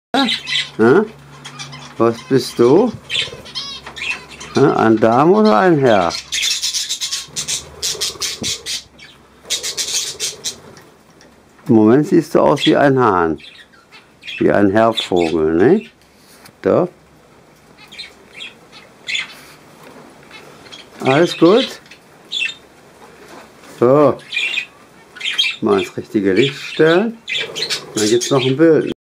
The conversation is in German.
Hä? Was bist du? Hä? Ein Dame oder ein Herr? Im Moment siehst du aus wie ein Hahn. Wie ein Herbvogel, ne? Doch. Alles gut? So. Mal ins richtige Licht stellen. Dann gibt es noch ein Bild.